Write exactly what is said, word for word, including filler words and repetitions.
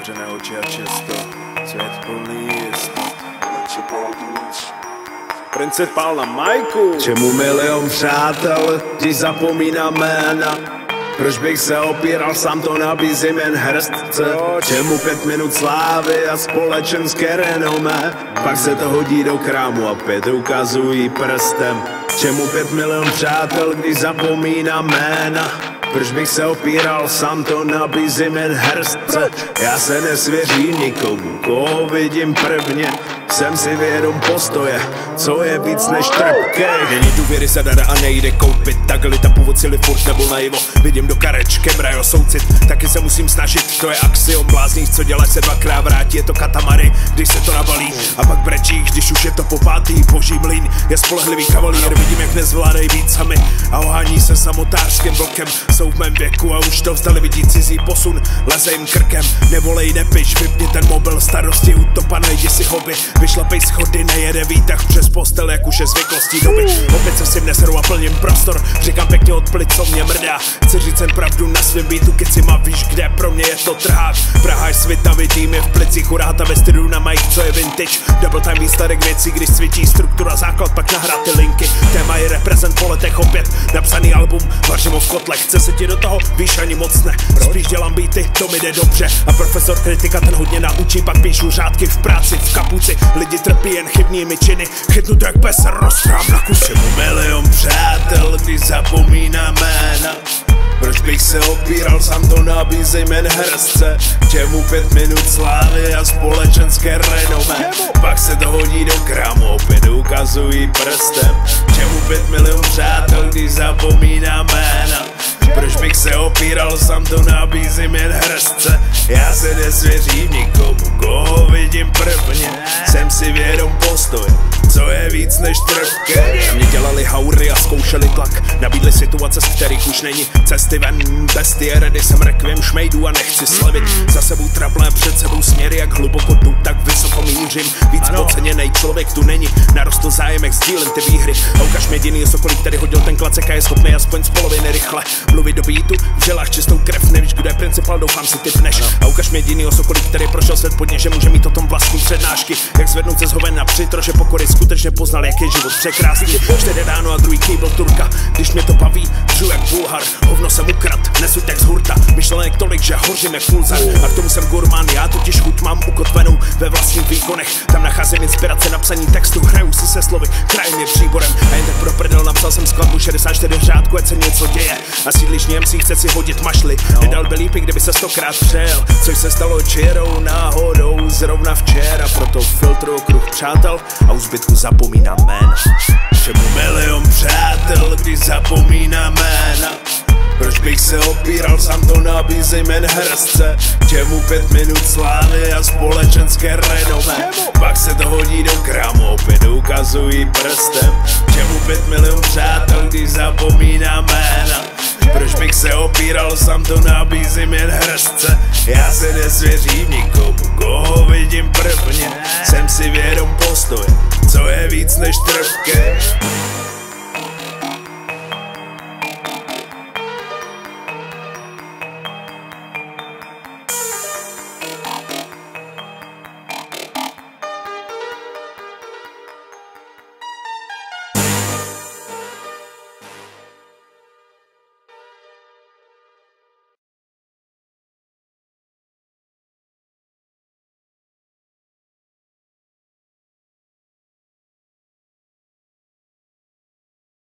Zavřené oči a čisto, svět plný jistot. Principál na majku. Čemu milion přátel, když zapomínám jména? Proč bych se opíral, sám to nabízím jen hrstce. Čemu pět minut slávy a společenské renomé? Pak se to hodí do krámu a pět ukazují prstem. Čemu pět milion přátel, když zapomínám jména? Proč bych se opíral, sám to nabízím jen hrstce. Já se nesvěřím nikomu, koho vidím prvně. Jsem si vědom postoje, co je víc než trpkej. Není důvěry zadara a nejde koupit. Takhle ta původ sily furt nebo najivo. Vidím do karečkem, rajo soucit. Taky se musím snažit, to je axiom. Blázníš, co děláš, se dvakrát vrátí. Je to katamary, když se to nabalí. A pak brečíš, když už je to po pátý. Boží mlýn je spolehlivý kavalír. Vidím, jak nezvládají být sami a ohání se samotářským blokem. Jsou v mém věku a už to vzdali, vidí cizí posun. Leze jim krkem, nevolej, nepiš. Vypni ten mobil, starosti utopané, jdi si hobby. Vyšlapej schody, nejede výtah přes postel, jak už je zvyklostí doby. Opět se si neseru a plním prostor. Říkám pěkně od plic, co mě mrdá. Chci říct jen pravdu na svém beatu, kecima, víš kde, pro mě je to trhák. Praha je svitavý tým, je v plicích uráta ve stylu na Mike, co je vintage. Double time výsledek věcí, když cvičí struktura základ, pak nahrát ty linky. Téma je reprezent po letech, opět napsaný album, vařím ho v kotle. Chce se ti do toho, víš, ani moc ne. Spíš dělám beaty, to mi jde dobře. A profesor kritika ten hodně naučí, pak píšu řádky v práci, v kapuci. Lidi trpí jen chybnými činy, chytnu to jak pes, roztrám na kusy. Milion přátel, když zapomínám jména. Proč bych se opíral, sám to nabízím jen hrstce. Čemu pět minut slávy a společenské renomé? Pak se to hodí do krámu, opět ukazují prstem. Čemu pět milion přátel, když zapomínám jména? Proč bych se opíral, sám to nabízím jen hrstce. Já se nesvěřím nikomu, koho vidím prvně. Jsem si vědom postoje, co je víc než trpké. Na mě dělali haury a zkoušeli tlak. Nabídli situace, z kterých už není cesty ven. Bestie, redy jsem rekviem šmejdů a nechci slevit. Za sebou trable, před sebou směry, jak hluboko jdu, tak vysoko mířím. Víc podceněnej člověk tu není, narostl zájem, jak sdílím ty výhry. A ukaž mi jediný sokolí, který hodil ten klacek a je schopný aspoň z poloviny rychle mluvit do beatu, v želách čistou krev, nevíš, kdo je principál, doufám si typneš. A ukaž mi jediný sokolí, který prošel svět podně, že může mít o tom vlastní přednášky. Jak zvednout se z hovena při troše pokory, skutečně poznal, jak je život překrásný. Čtyři ráno a druhý kýbl Turka, když mě to baví, žiju jak bulhar, hovno jsem ukrad, nesu tak z hurta, myšlenek tolik, že hořím jak pulzar. A k tomu jsem gurmán, já totiž chuť mám ukotvenou ve vlastních výkonech. Tam nacházím inspirace na psaní textu, hraju si se slovy, krajem je příborem. A jen tak pro prdel napsal jsem skladbu šedesát čtyři v řádku, ať se něco děje. A sídliš Němcí, chce si hodit mašly, nedal by lípy, kdyby se stokrát přijel. Což se stalo čirou náhodou zrovna včera, proto filtru okruh přátel a u zbytku zapomínám jména. Čemu milion přátel, když zapomínám jména? Proč bych se opíral, sám to nabízím jen hrstce. Čemu pět minut slávy a společenské renomé? Pak se to hodí do krámu, opět ukazují prstem. Čemu pět milion přátel, když zapomínám jména? Proč bych se opíral, sám to nabízím jen hrstce. Já se nesvěřím nikomu, koho vidím prvně. Jsem si vědom postoje, co je víc než trpké.